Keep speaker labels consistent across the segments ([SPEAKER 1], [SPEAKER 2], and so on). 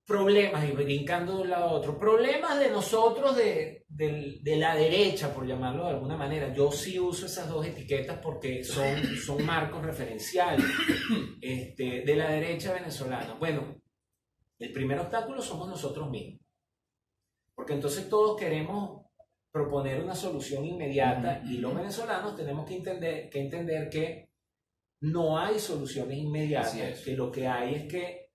[SPEAKER 1] problemas, y brincando de un lado a otro, problemas de nosotros, de la derecha, por llamarlo de alguna manera. Yo sí uso esas dos etiquetas porque son marcos referenciales de la derecha venezolana. Bueno, el primer obstáculo somos nosotros mismos, porque entonces todos queremos proponer una solución inmediata y los venezolanos tenemos que entender que no hay soluciones inmediatas, que lo que hay es que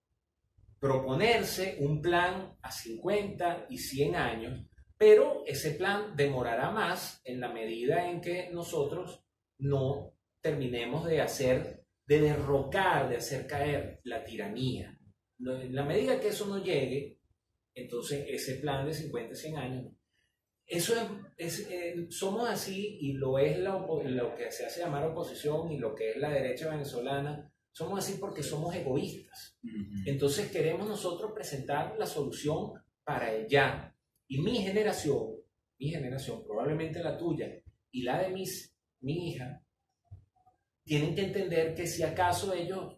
[SPEAKER 1] proponerse un plan a 50 y 100 años, pero ese plan demorará más en la medida en que nosotros no terminemos de derrocar, de hacer caer la tiranía. En la medida que eso no llegue, entonces ese plan de 50, 100 años, eso somos así, y lo es lo que se hace llamar oposición y lo que es la derecha venezolana. Somos así porque somos egoístas. Entonces queremos nosotros presentar la solución para el ya. Y mi generación, probablemente la tuya y la de mi hija, tienen que entender que si acaso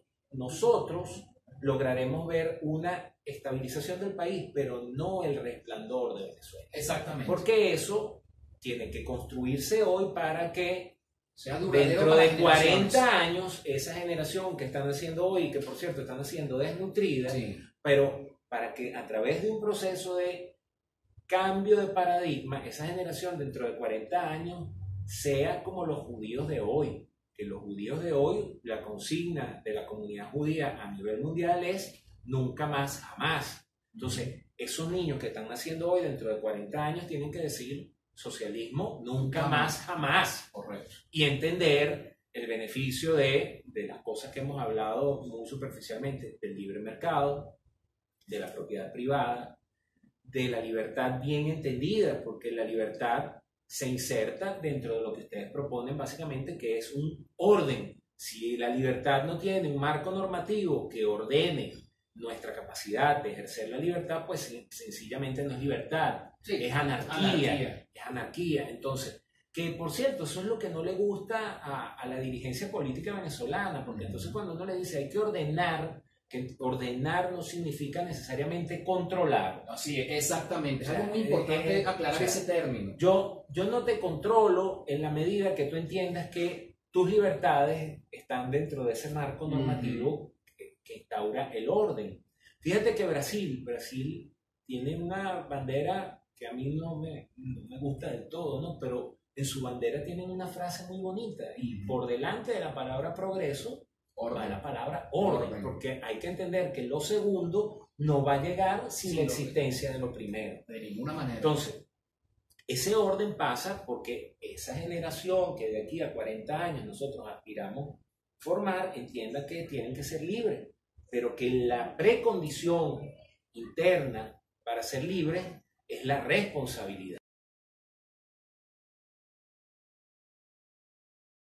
[SPEAKER 1] nosotros lograremos ver una estabilización del país, pero no el resplandor de Venezuela.
[SPEAKER 2] Exactamente.
[SPEAKER 1] Porque eso tiene que construirse hoy para que
[SPEAKER 2] sea
[SPEAKER 1] dentro de 40 años, esa generación que están haciendo hoy, que por cierto están haciendo desnutrida, sí, pero para que a través de un proceso de cambio de paradigma, esa generación dentro de 40 años sea como los judíos de hoy. Que los judíos de hoy, la consigna de la comunidad judía a nivel mundial es nunca más, jamás. Entonces, esos niños que están naciendo hoy dentro de 40 años tienen que decir socialismo nunca más, jamás.
[SPEAKER 2] Correcto.
[SPEAKER 1] Y entender el beneficio de las cosas que hemos hablado muy superficialmente, del libre mercado, de la propiedad privada, de la libertad bien entendida, porque la libertad se inserta dentro de lo que ustedes proponen básicamente, que es un orden. Si la libertad no tiene un marco normativo que ordene nuestra capacidad de ejercer la libertad, pues sencillamente no es libertad, sí, es anarquía. Es anarquía. Entonces, que por cierto, eso es lo que no le gusta a la dirigencia política venezolana, porque entonces cuando uno le dice hay que ordenar, que ordenar no significa necesariamente controlar.
[SPEAKER 2] Así es, exactamente. Es algo muy importante aclarar ese término.
[SPEAKER 1] Yo no te controlo en la medida que tú entiendas que tus libertades están dentro de ese marco normativo que instaura el orden. Fíjate que Brasil tiene una bandera que a mí no me gusta del todo, ¿no? Pero en su bandera tienen una frase muy bonita, y por delante de la palabra progreso va la palabra orden, porque hay que entender que lo segundo no va a llegar sin la existencia de lo primero.
[SPEAKER 2] De ninguna manera.
[SPEAKER 1] Entonces, ese orden pasa porque esa generación que de aquí a 40 años nosotros aspiramos formar, entienda que tienen que ser libres, pero que la precondición interna para ser libres es la responsabilidad.